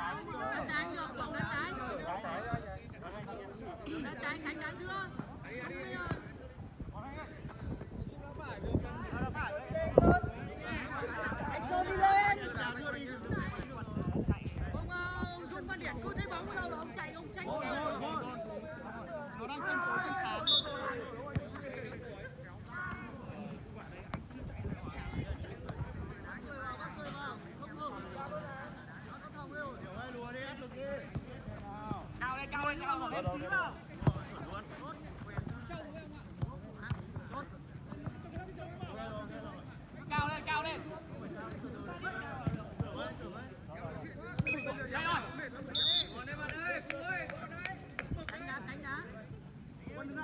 Tránh được, bóng đá trái. Đá trái Khánh đá chưa? Anh Sơn đi lên. Ông Dung Văn Điển cứ thấy bóng đâu là ông chạy, ông tranh. Nó đang tranh tối tranh sáng. Cao lên rồi em chín vào. Cao lên. Đây rồi. Cánh đá. Quân đứng lại.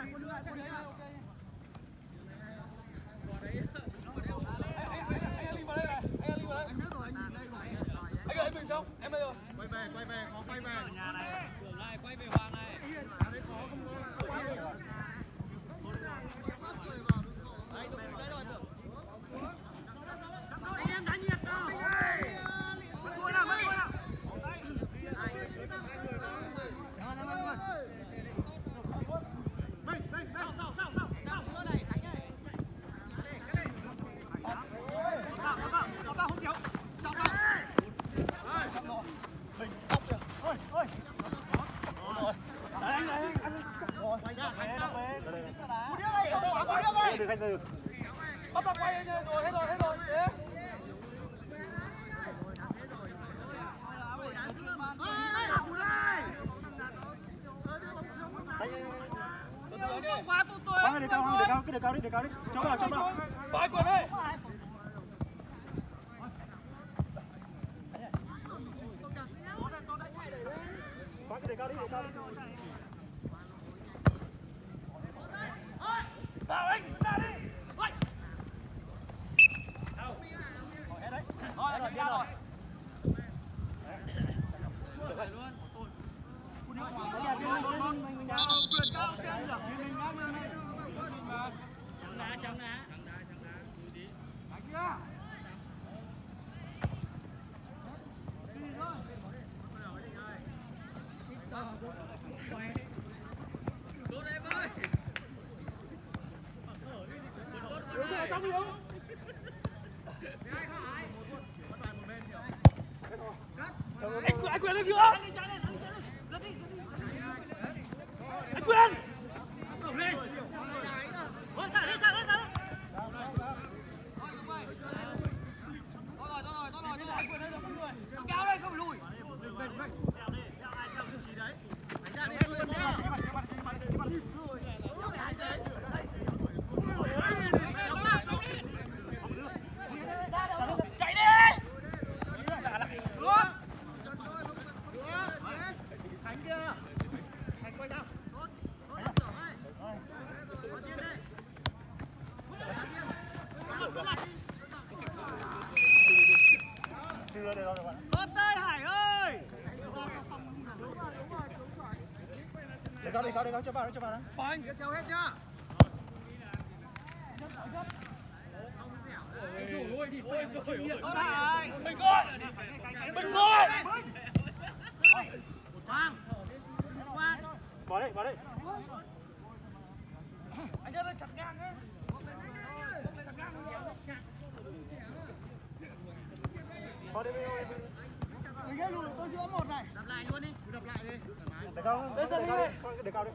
Anh ơi, mình xong, em đây rồi. Quay về, có quay về. Nhà này, Cường này, quay về Hoàng này. Đấy có không có. Quay về. Đấy rồi, Tưởng. Anh em đá nhiệt nào. Mất thôi nào. Bắt đầu quay rồi, hết rồi. Để cao đi. Cho vào. Phải quần đây. Để cao đi. Vào anh, ra đi. Hết đấy. Rồi, ra rồi. Được rồi luôn. Quyền cao trên được. Trắng đá. Đánh kia. Đốt em ơi. Trong đi không? Anh Quyền được chưa? Anh Quyền! Lên! Thả lên! Tốt rồi, anh Quyền đây là con người. Kéo lên, không phải lùi. Chạy đi! Khánh kia! Khánh quay ra! Tốt đây Hải ơi! Để cao, cho vào đó. Anh theo hết nhá. Tốt Hải! Mình ơi! Hoàng! Bỏ đây. Anh ơi chặt ngang ấy. Bỏ đi. Mình ghé lùi tôi giữa một này. Đập lại luôn đi. Để cao đi.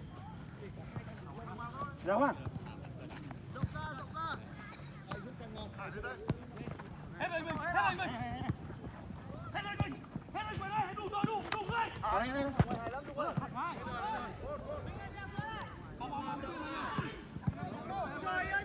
Dạ Hoàng. Rộng ra. Hết rồi mình. Hết rồi Quyền ơi, đủ rồi. Hài lắm đủ rồi. Trời ơi,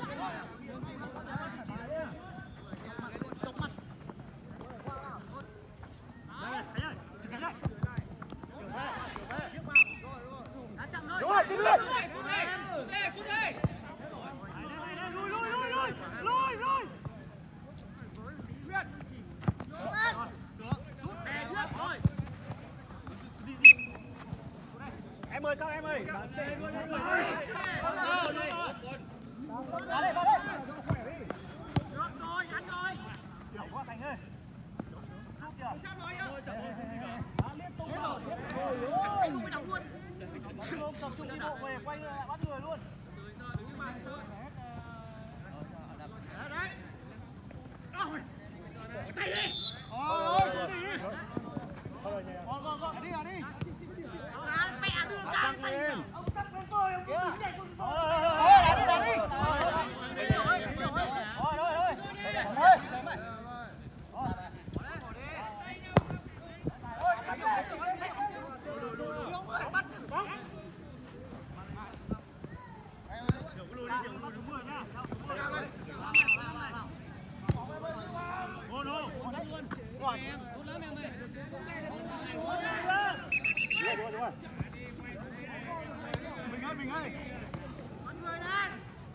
Em ơi, các em ơi. Vào đây. Được rồi, ăn rồi. Hiểu quá Thành ơi. Giúp Liên tục rồi. Không phải đóng luôn. Tập trung đi bộ về quay lại bắt người luôn. Đấy. Ôi. Bỏ tay đi. Ôi, đi. Đi à đi. Mẹ đưa căng tay. Ông cắt lên tôi, ông đứng nhảy tôi. Đá đi. Mình ơi. Bắt người đây.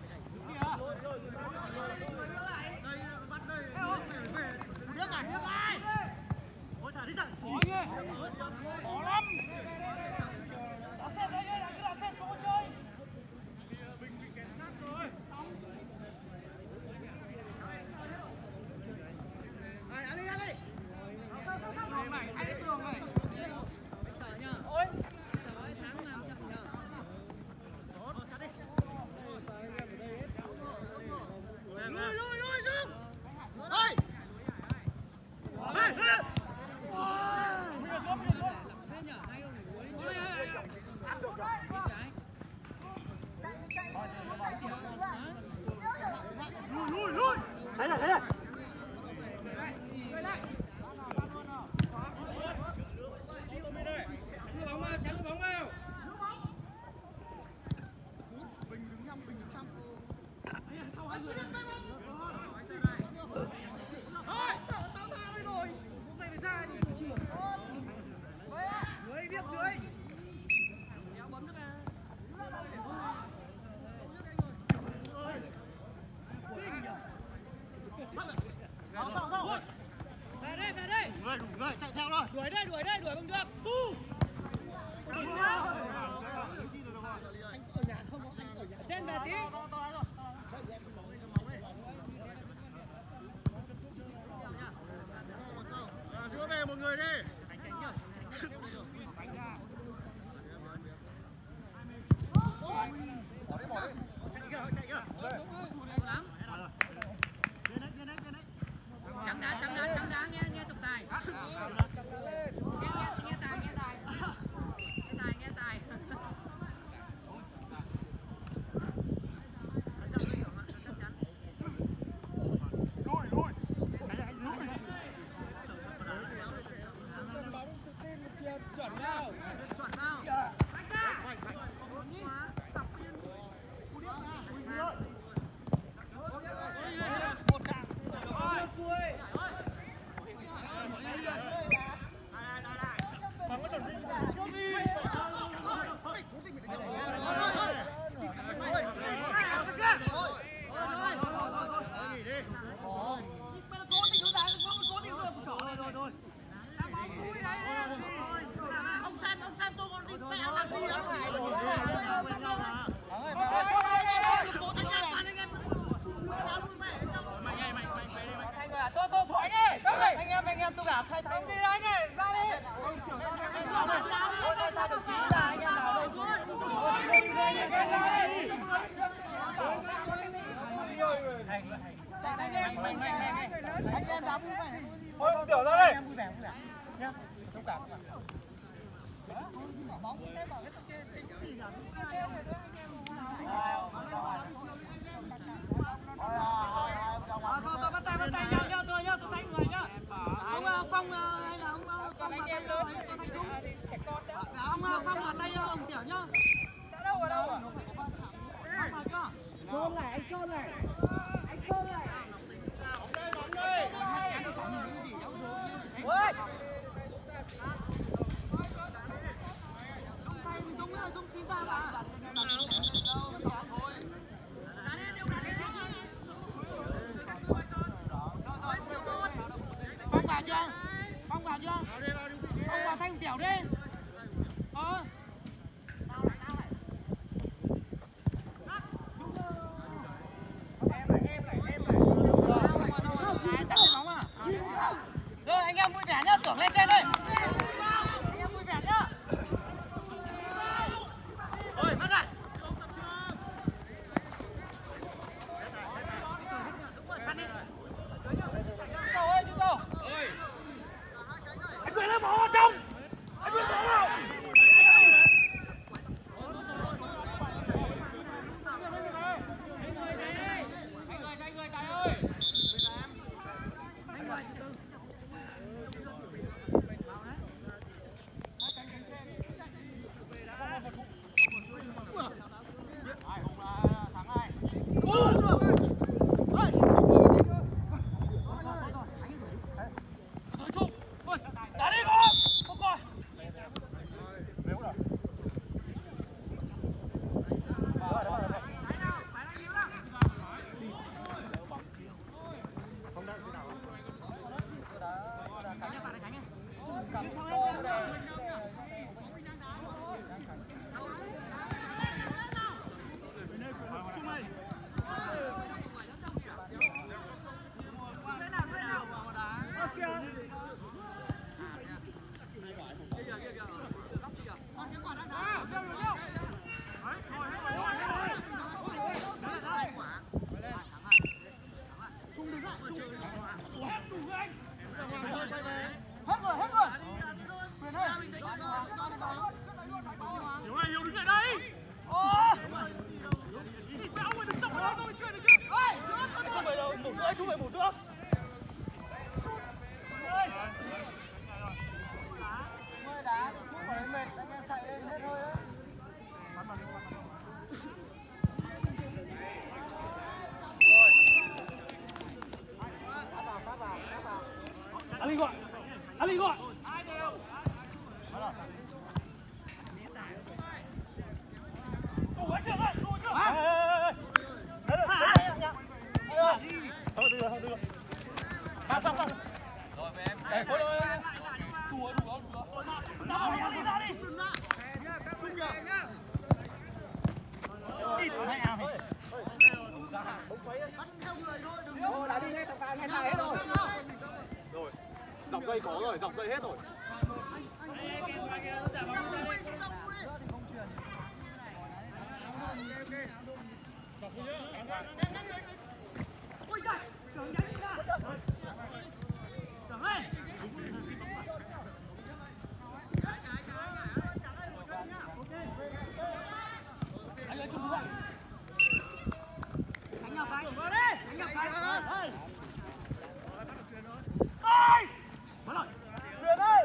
Đây bắt đây. Về. Nước này. Ôi thả đi thẳng. Khó lắm. Đá xem đấy nhá, cứ đá xem không có chơi. Mình kèm sát rồi. Này, ăn đi. Sao này, ai cái tường này. Sợ nhá. Ôi. Trời thắng làm chậm nhá. Lui xuống. Ơi. Lui. Thấy rồi. Chắn bóng vào. Bình đứng trăm. Sau hai người. Thôi, tao ra đây rồi. Hôm nay phải ra thì chịu. Dưới biết dưới. Kéo bấm nước à. Sao. Về đây. Đủ người, chạy theo thôi. Đuổi đây, bằng được. Anh ở nhà không có, anh ở nhà. Trên về tí. Giữa về một người đi. Chạy kìa. Trắng đá nghe trọng tài. Nghe tài. Nghe tài. Lùi. Chuẩn vào. Ông xem tôi còn đi mẹ làm gì nữa. Tôi thoái đi. Anh em tôi cảm thay thay. Đi đấy này, ra đi. Anh em đá vui vẻ. Thôi không tiểu ra đây. Vui vẻ nhá. Thông cảm. Bóng cái bảo cái kia tính gì nhỉ? Tôi bắt tay nhá, tôi thay người nhá. Ông Phong hay là ông Phong anh em lớn. Ông Phong là tay ông Tiểu nhá. Đã đâu ở đâu à? Trôn này, anh trôn này. Bóng đây. Ôi. Ông thay mình giống xin ra mà. Phong vào chưa? Phong vào thay Tiểu đi. Rồi anh em vui vẻ nhá. Hết rồi. Quyền ơi. Hiểu này, Hiểu đứng lại đây. Ông ơi đừng tập vào đây tôi chuyện được chứ. Không phải đâu, một nữa, không phải một nữa. Mời đá, không phải mệt, anh em chạy lên hết hơi đấy. Ali gọi. Ali gọi. Hai đều. Tủ ấy trưởng ơi, tủ trưởng. Thôi được. Xong. Rồi về em. Ê, thôi rồi. Đủ rồi. Ra đi. Không nhờ nhá. Đi hai ao này. Thôi đã đi ngay tầm cao, ngay thang hết rồi. Rồi. Dọc dây có rồi, dọc dây hết rồi. Ôi giời, trưởng đánh ra. Trưởng ơi. Anh ơi chung lại. Đánh nhau cái. Đánh nhau cái. Ơi. Ơi. Bắt rồi. Quyền ơi.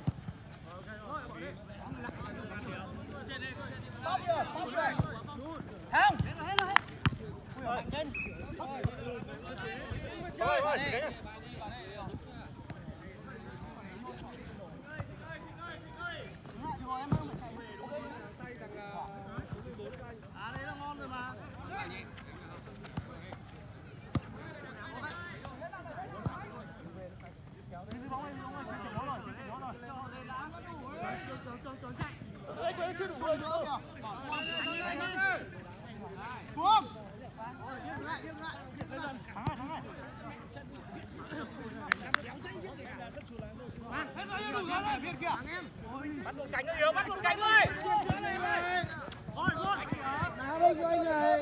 Stop chưa? Không. Hết rồi. Ui mạnh lên. Thôi, chỉ cái này. Đấy là ngon rồi mà. Bắt luôn cánh ơi, bắt luôn cánh ơi. Thôi, luôn. Nào đây cho anh này.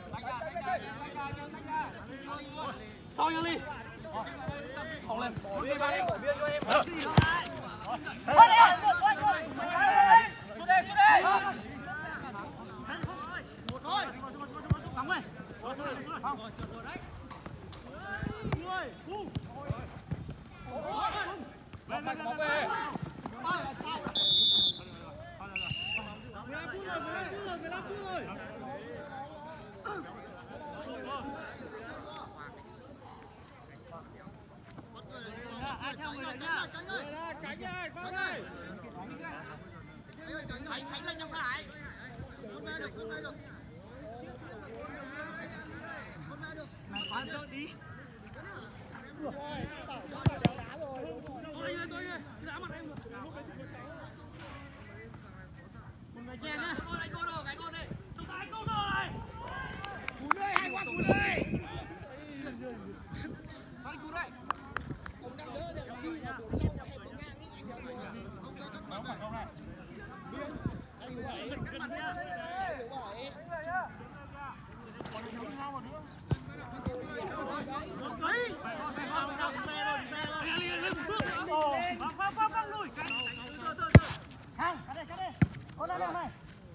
Sau nha Ly. Không lên. Đi vào đi, biên cho em. Thôi đi. Xuống đây. Một thôi. Thắng ơi. Không. Người. Lên bóng về. 15 phút rồi. Ai theo người đấy nhá. Cánh ơi, Quang ơi. Khánh lên cho phải. Không ra được. Mày khoan cho tí. Tôi ơi, đá mặt em một người che nhá. Đánh cô đồ, cái cô đây. Chúng ta đánh cô đồ này. Cún ơi, hai quả cún ơi. Đánh cún đây. Ông đang đỡ để khi mà đổ sau hay bóng ngang đi anh theo đùa. Không cho cắt mặt không này. Biên. Anh hiểu vậy. Cắt mặt nhá. Hiểu vậy. Còn đứng nhau mà nữa. Một tí. Vâng lùi. Hàng, chặt đây. Con này này.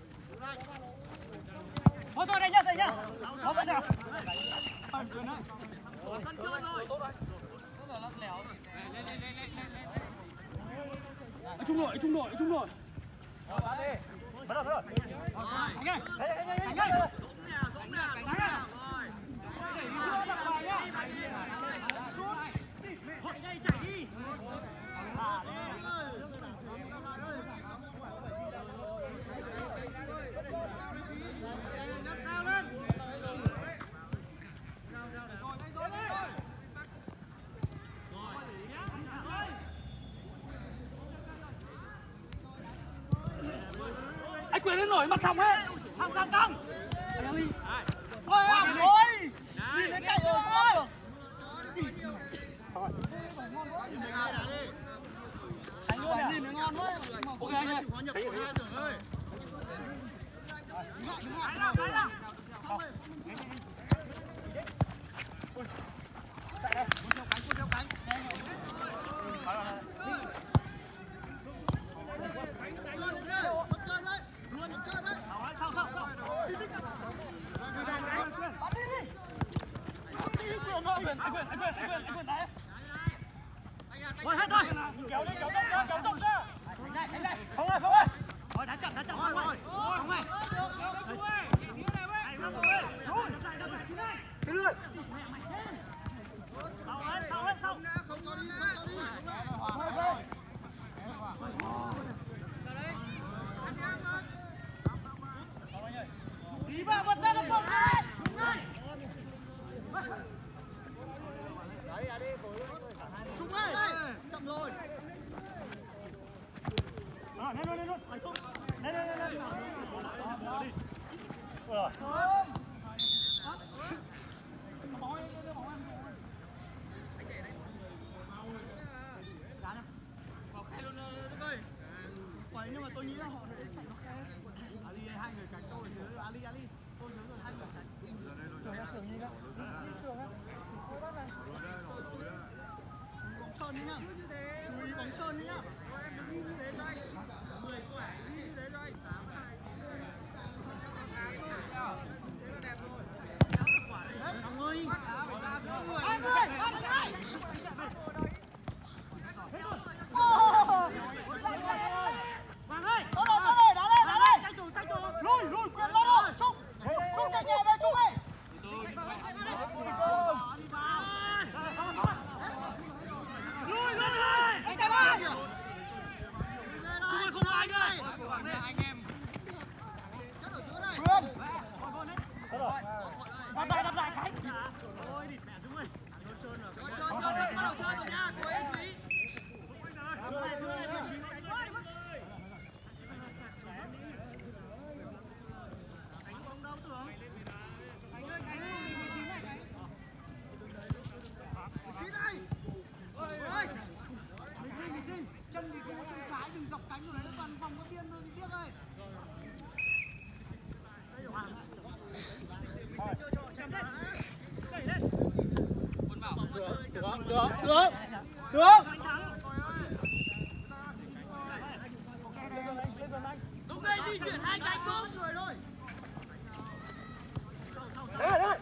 Thôi đây nhá. Thôi vẫn nào. Quyền ơi. Con trơn rồi. Tốt rồi. Nó lắc léo rồi. Lên. Trung đội. Bắt đi. Bắt rồi. Anh ơi. Anh ơi. Đúng nhà. Rồi. Chạy đi. Sao lên. Anh Quyền lên nổi mặt thòng ấy. Thòng. Anh đi. Ôi. Đi nó chạy rồi không được. Thành luôn à? Nhìn nó ngon quá. Ok anh ơi. Chạy đây. Cuốn theo cánh. Lên luôn. Lên. Quấy nhưng mà tôi nghĩ là họ sẽ chạy nó khe. Ali hai người cánh tôi dưới Ali. Tôi dưới rồi hai người cánh. Tưởng gì đó. Tưởng á. Tôi bắt này. Bóng trơn đi nhá. Chú ý bóng trơn đi nhá. Em đứng như thế cho anh. 10 quả như thế cho anh. Thế là đẹp rồi. Thằng ơi. Anh ơi, anh ơi. Vàng ơi, tốt rồi, đá đây. Tranh thủ. Lùi, quyền lên rồi. Trung chạy nhẹ về Trung ơi. Lùi lên rồi. Anh chạy ba. Trung ơi không ai ơi. Anh em. Quyền. Đập lại Khánh. Ôi địt mẹ Dũng ơi. Trơn rồi. Bắt đầu chơi rồi nha. Cô ấy chú ý. Chân thì không có chân trái, đừng dọc cánh của nó toàn vòng có biên thôi thì tiếc ơi. Đẩy lên. Được. Đúng đây, di chuyển hai cánh thôi thôi. Đây.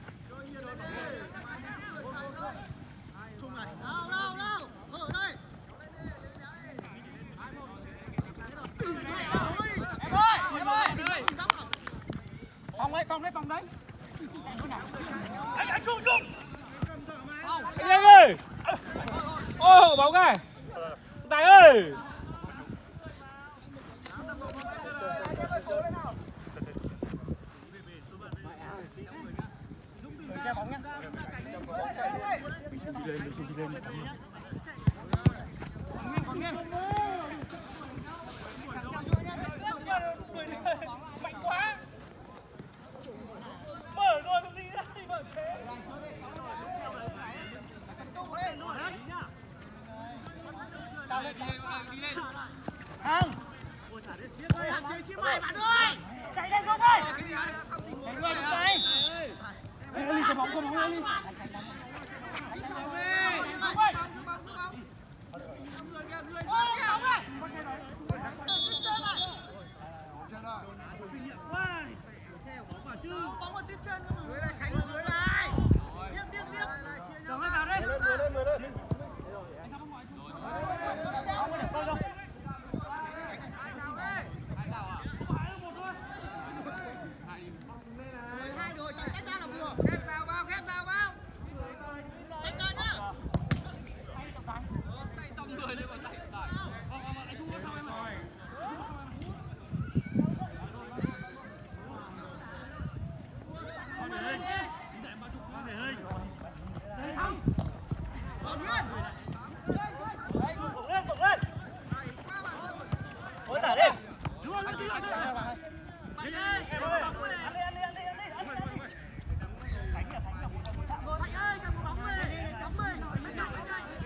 Trung này. Đâu. Ở đây. Em ơi. Phòng đấy. Anh Trung. Anh em ơi. Ô, bóng này. Tài ơi. Che bóng nhá. Mình xin đi lên. Còn nghiêng. Mạnh quá. Mở rồi có gì ra thì mở thế. Không. Hạn chế chim mày bạn ơi. Chạy lên không ơi. Đánh người đứng đây. Ê, cái bóng đi. Bóng ở tiếp trên cơ mà. Dưới này Khánh ở dưới này. Tiếp. Đừng ơi vào đây. Mười lên. Anh sao không gọi chú? Không có đẹp con đâu. Hai rào đây. Hai rào à? Không phải là một thôi. Hai đội chạy tách ra là vừa. Khép rào vào. Tách ra nhá. Chạy xong người lên còn chạy tải. Anh Trung có sao em rồi. Ôi tả đi. Đưa lên. Mạnh ơi, cầm bóng về. Ăn đi. Mạnh ơi, cầm bóng về. Chóng ơi, bên cạnh.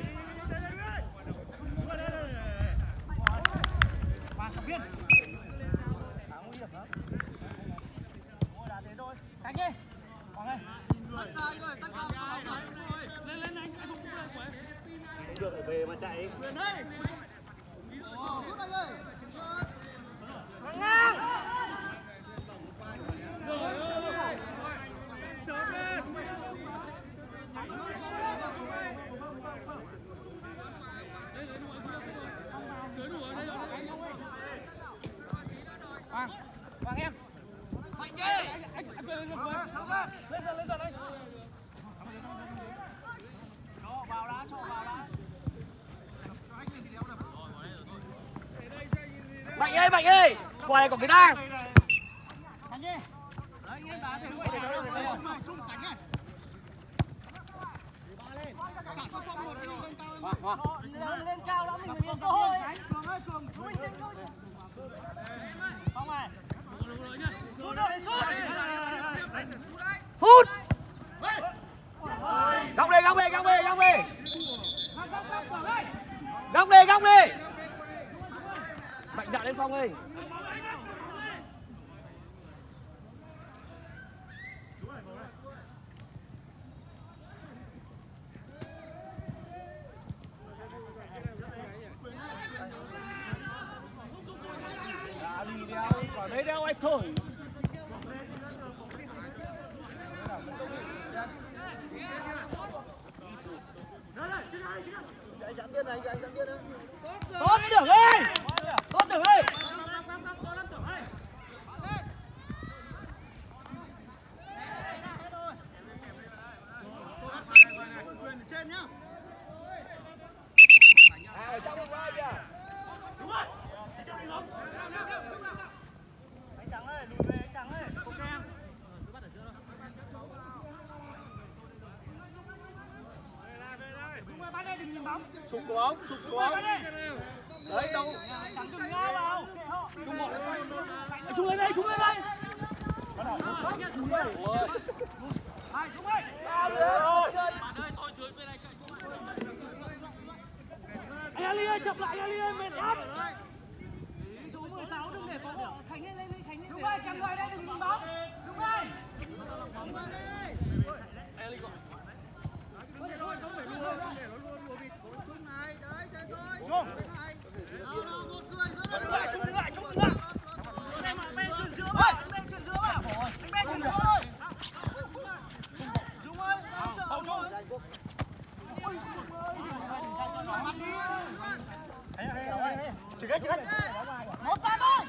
Hoàng cầm viên. Nguy hiểm lắm. Ôi đá thế thôi. Cánh đi. Hoàng ơi. Tắt ra. Lên anh không cũng lên của em. Được phải về mà chạy. Quyền đây. Rút đây ơi. Ngang. Sớm lên. Hoàng em. Mạnh đi. Anh lên giờ đây. Cho vào đá. Mạnh ơi, quả này có cái đang. Đánh đi. Đấy, anh em đá thì vậy để trung cánh này. Cả cho phong một đi lên cao. Lên cao lắm mình lên cơ hội. Cường ơi, Cường, mình Mạnh dạn lên Phong ơi. Đi đeo, còn đấy đeo anh thổi. Tốt Tưởng ơi! Tốt Tưởng ơi! Trên nhá. Ở trong đường vai kìa. Đúng rồi. Anh Thắng ơi, lùi về anh Thắng ơi. Cô Kem. Cứ bắt ở giữa thôi. Về đây. Đúng rồi, bắt đây đừng nhìn bóng. Sụp bóng, sụp bóng. Đấy đâu. Thắng đừng ngã vào. Trung một. Trung lên đây, Trung lên đây. Trung ơi. Hai, Trung ơi. Sao rồi? Bạn ơi, thôi dưới bên này. Anh Ali ơi, chọc lại Ali ơi, mệt lắm. Số 16 đừng để bóng. Khánh lên lên, Khánh lên. Đúng rồi, cầm ngoài đây đừng nhìn bóng. Đúng rồi. Đúng rồi đây. Ali gọi. Thôi, không phải luôn, không để nó luôn bị Trung này, đấy, chơi thôi. Trung. Một người. Đứng lại, Trung đứng lại. Em ở bên chuyển giữa vào, bên chuyển giữa vào. Bên chuyển giữa thôi. Trung ơi, không Trung. Chỉ cách. Một tay thôi.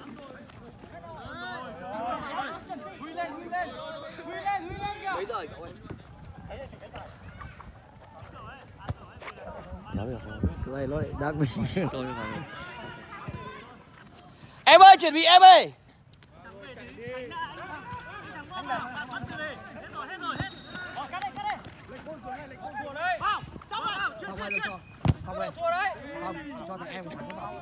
Huy lên kìa. Mấy giờ cậu ơi? Nói được không? Cái này nó lại đang bị tôi mà. Em ơi, chuẩn bị em ơi. Không ai cho. Không ơi. Không, cho thằng em thắng vào.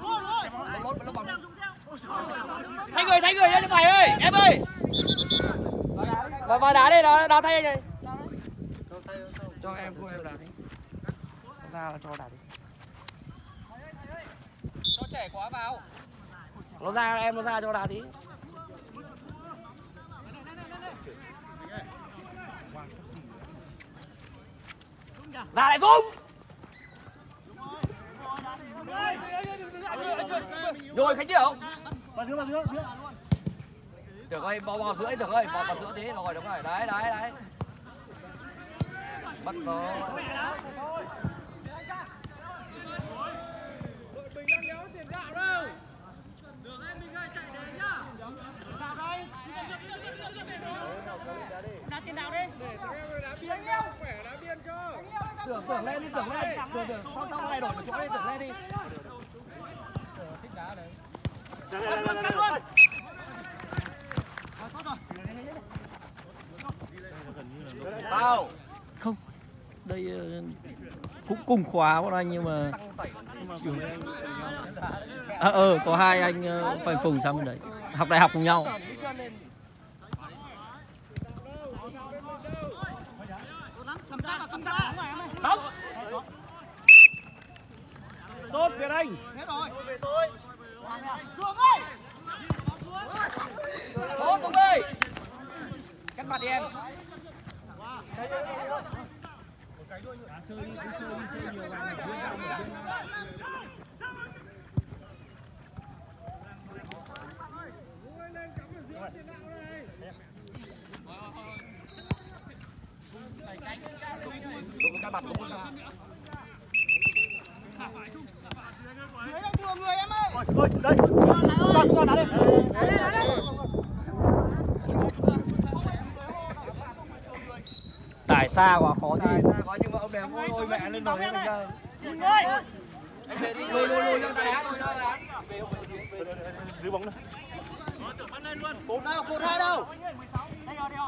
Thay người nhá các mày ơi, em ơi. Vào đá đây, đá thay anh này. Cho em cô em đá đi. Ra là cho đá đi. Nó trẻ quá vào. Nó ra em nó ra cho đá đi. Ra lại Dung. Rồi Khánh Điểu. Vào giữa. Được ơi, bò giữa được ơi, bò giữa thế rồi đúng rồi. Đấy. Bắt nó. Mình đang léo tiền gạo đâu. Được em mình ơi, chạy đến nhá. Gạo đây. Đá tiền đạo đi. Để cho em đá biên cho, khỏe đá biên cho. Tưởng lên đi, tưởng lên. Tưởng xong này đổi một chỗ đi, tưởng lên đi. Thích đá đấy. Cắt luôn. Tốt rồi. Vào. Không. Đây cũng cùng khóa bọn anh nhưng mà có hai anh phải phùng sang bên đấy. Học đại học cùng nhau. Không. Tốt Việt Anh. Hết rồi. Cường ơi. Tốt Tùng ơi. Cắt mặt đi em. Đúng cắt mặt đúng không? Dưới đang thừa người em ơi. Rồi, đây. Cho đá đi. Tải xa quá khó thì. Có nhưng mà ông đèo ôi mẹ lên nồi mình ra. Nhìn ơi. Lùi cho đá, Giữ bóng này. Tưởng bắt lên luôn. Cột nào, cột hai đâu? Đây rồi.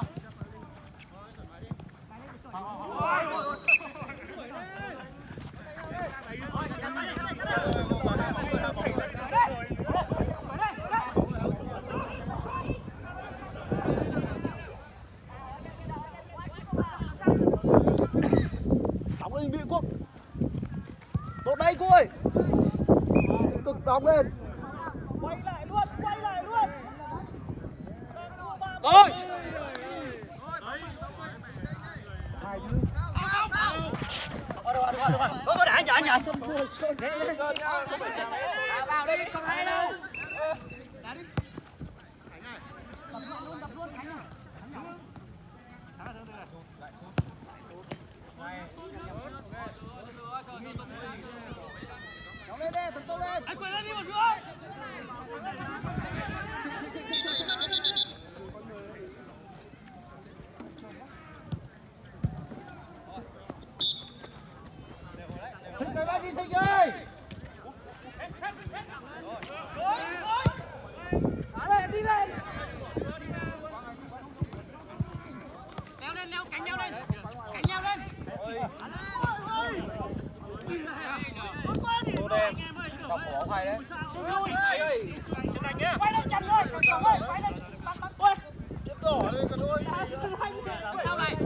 Đóng lên bị quốc. Tốt đây cô ơi. Cực đóng lên. Quay lại luôn, quay lại luôn. Rồi. Tôi để anh nhảy. Vào đi, không hay đâu. Anh quay lên đi một nữa. Thịnh ơi, đi Thịnh ơi. Đi lên. Leo lên, leo cánh leo lên. Cánh leo lên. Tô đen cọc bỏ hay đấy. Quay lên Trần ơi, quay lên. Ôi. Đỏ lên cả đôi. Sau này.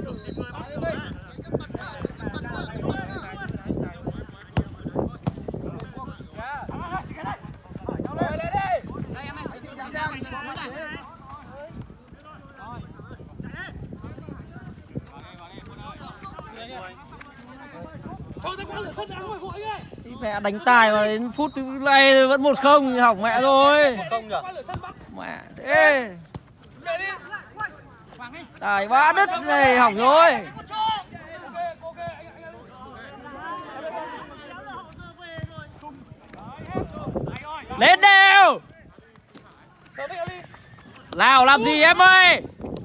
Mẹ đánh tài mà đến phút thứ này vẫn 1-0 thì hỏng mẹ rồi. Mẹ thế. Tài ba đứt này hỏng rồi. Lên đều. Nào làm gì em ơi.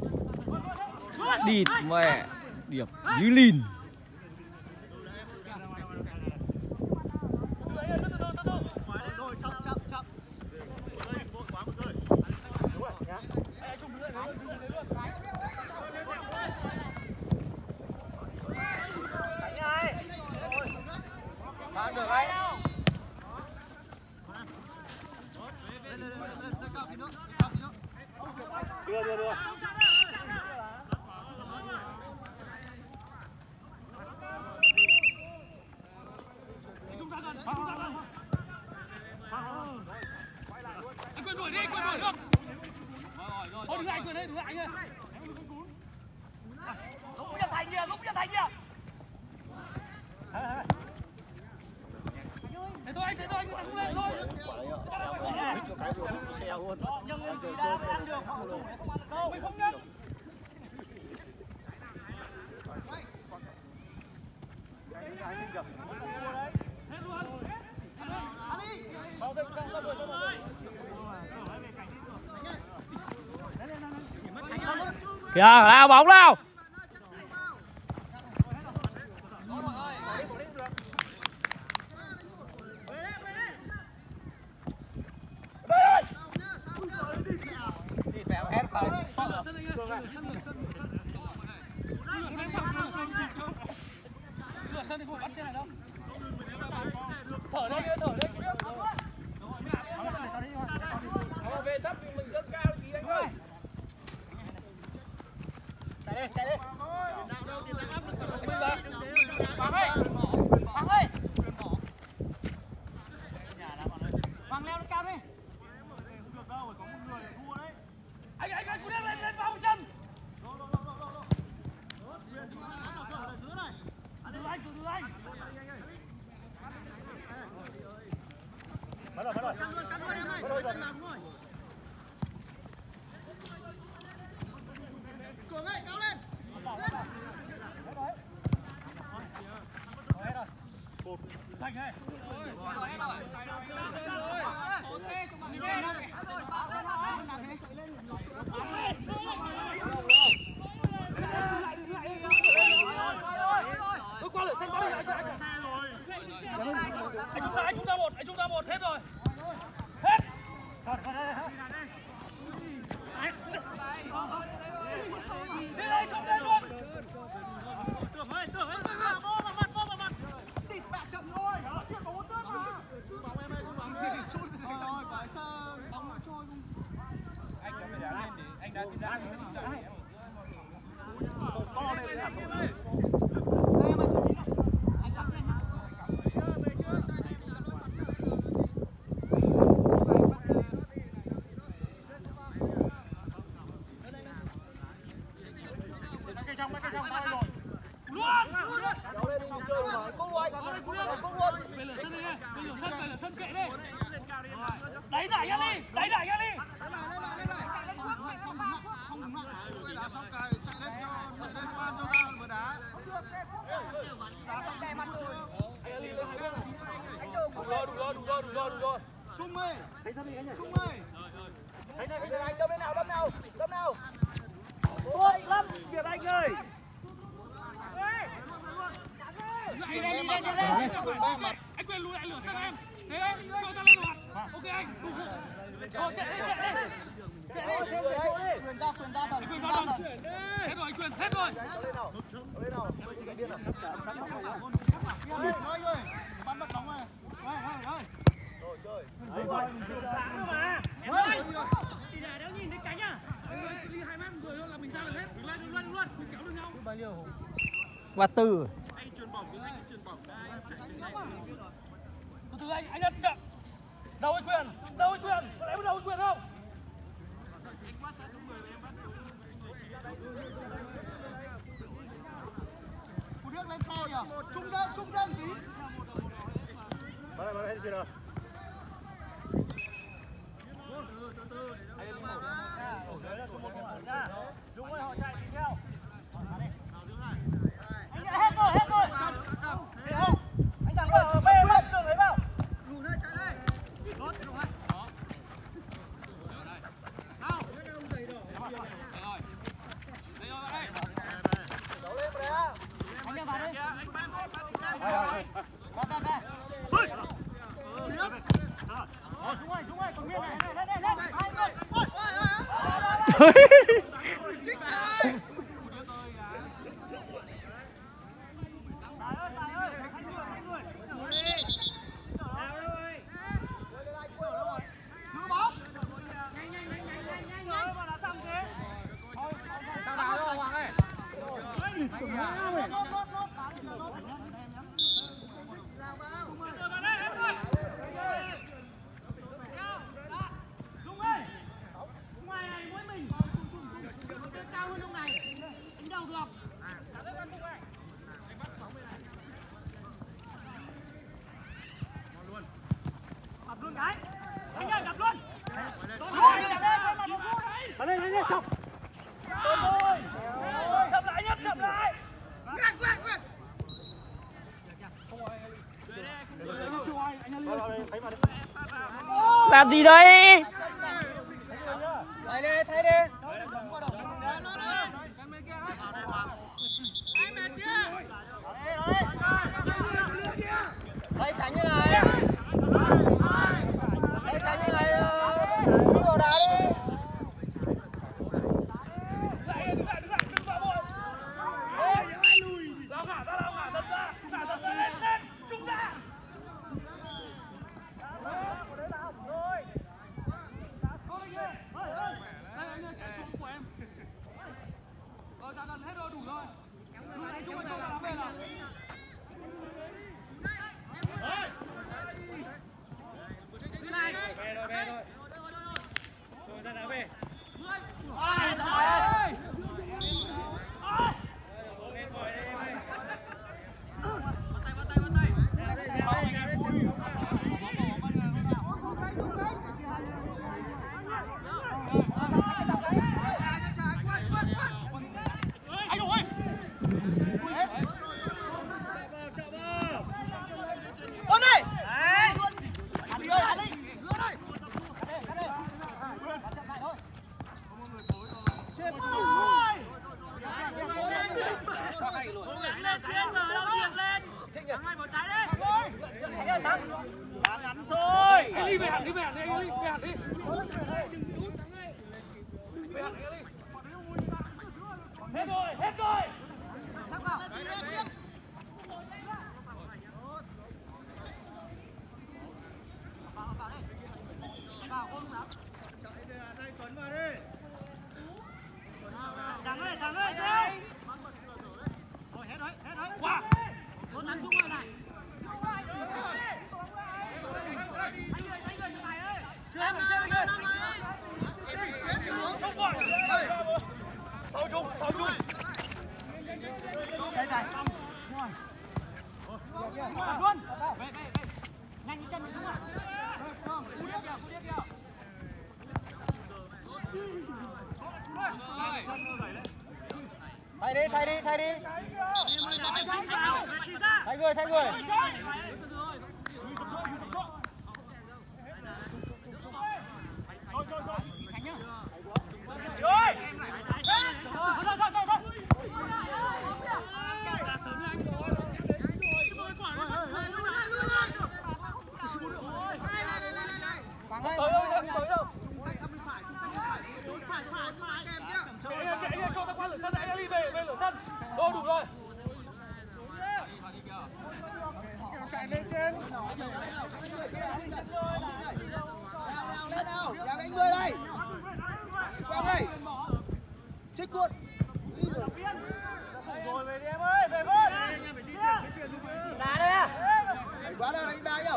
Địt mẹ. Điểm như lìn. Được đấy. Đưa. Anh Quyền đuổi đi, Quyền đuổi được. Thôi đứng lại Quyền đấy, đứng lại anh ơi. Lúc Nhật Thành kìa. Thế thôi anh, người ta không lên thôi. Nhưng vì đã ăn được, họ không ăn được đâu. Mình không nhân. Kìa, nào bóng nào. Sân thì không bắt trên này đâu. Thở đây. Về chấp thì mình rất cao tí anh ơi. Chạy đi. Hoàng ơi. Hoàng leo lên cao đi. Anh cứ lên vào chân. Từ anh. Bắt rồi. Cắt luôn em ơi. Cường ơi, cao lên. Thành ơi. Qua lửa sân bóng anh chúng ta một hết rồi. Hết. Đi đây chụp lên luôn. Tưởng ơi, vô vào mặt. Địt mẹ chậm thôi. Chưa có một tớt mà. Bóng em ơi, bóng gì sút. Rồi, phải sơ bóng nó trôi không. Anh phải đá lên để anh đá to lên đấy. Đẩy giải ra đi, đẩy giải ra đi. Chạy lên trước, chạy không vào. Không đúng ạ. Đá xong cài chạy lên qua cho ra vừa đá. Đá xong đè mặt rồi. Anh chờ không. Đúng rồi. Trung ơi. Trung ơi. Anh đâm lên nào, đâm nào. Tốt lắm, Việt Anh ơi. Đi lên. Anh quyền lùi lại lửa sang em. Thế em, cho ta lên loạt. Ok anh. Rồi, chạy đi. Quyền ra dần. Hết rồi, anh Quyền, hết rồi. Lên nào. Bắn bắt bóng này. Đây. Rồi chơi. Sáng nữa mà. Em ơi. Thì để đéo nhìn thấy cánh à. Đi 2 mét người thôi là mình ra được hết. Mình lên luôn. Mình kéo được nhau. Bao nhiêu? Và từ Anh chuyền bóng, anh chuyền bóng. Đây, chạy trên này. Từ từ anh ấn chậm. Đâu anh Quyền. Có lẽ đâu anh Quyền không? Anh quát sát xuống người và em bắt xuống. Cú nước lên cao nhỉ? Trung đơn tí. Bắn đây chưa nào? Từ. Đúng rồi, họ chạy đi theo. Anh đã hết rồi. Thấy không? Anh thẳng vào bê lên đường ấy vào. Lùi đây, chạy đây. Tốt, đúng rồi. Đó. Nào. Giày đỏ. Rồi. Đây rồi bạn ơi. Đấu lên rồi á. Anh vào đây. Anh bán. Ba. Ôi. Xuống rồi, còn nguyên này. Chích ơi. Tài ơi, anh người. Giữ bóng. Nhanh. Trời mà đã xong thế. Tao đá đâu Hoàng ơi. Đúng ơi. Ngoài này mỗi mình. Cao hơn ông này. Anh đâu được. Đập luôn cái. Anh ơi, đập luôn. Lên, chọc. Chậm lại. Quyết. làm gì đấy? Thay đi. Đây tránh như này. Đi vào đá đi. Đứng lại, đừng vào bộ. Giao ngả thật ra. Lên, trung ra. Đấy là hỏng rồi. Thôi anh ơi. Đây anh ơi, cái xuống của em. Ra gần hết rồi, đủ rồi. Trung ơi, cho đá về nào. Về rồi. Rồi ra đá về. Anh đi về hẳn đi. Hết rồi. Thằng ơi, chơi. Thôi hết rồi. Qua. Con nắn Trung ơi này. Anh người này ơi. Em ơi. Trung quả. Sau Trung. Đây này. Rồi. Luôn. Về. Nhanh cái chân này Trung ạ. Cú điếc kìa. Thay đi. Thay người. Cho ta qua lửa sân, anh đi về lửa sân. Thôi đủ rồi. Chạy lên trên. Lên nào. Kéo anh người đây. Kéo đây. Trích luôn. Rồi về đi em ơi, về với. Đá đây. Đẩy quá đâu, đánh đá nhiều.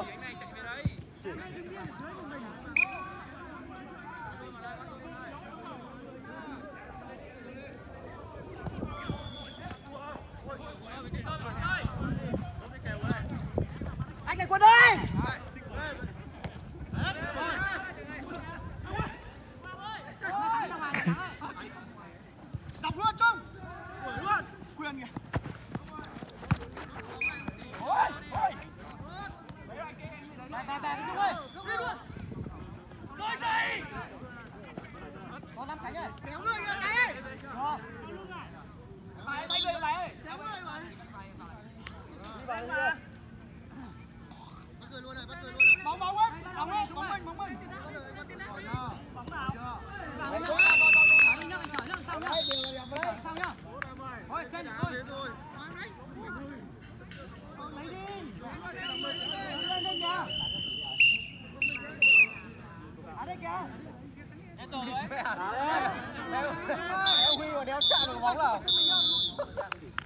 Anh lại quân ơi. Đọc luôn Trung. Luôn. Quyền kìa. Bài Trung ơi. Đi luôn. Đôi giày. Có Nam Khánh ơi. Kéo người kìa Khánh ơi. Đó. Bài người ơi. Kéo người rồi. Đi vào đi. Bắt người luôn này. Bóng ấy. Bóng mình. Bóng nào? Sao nhá. Thôi chân thôi. Lấy đi. Lên kìa. Đây kìa. Hết rồi đấy. Đéo Huy mà đéo chạm được bóng nào.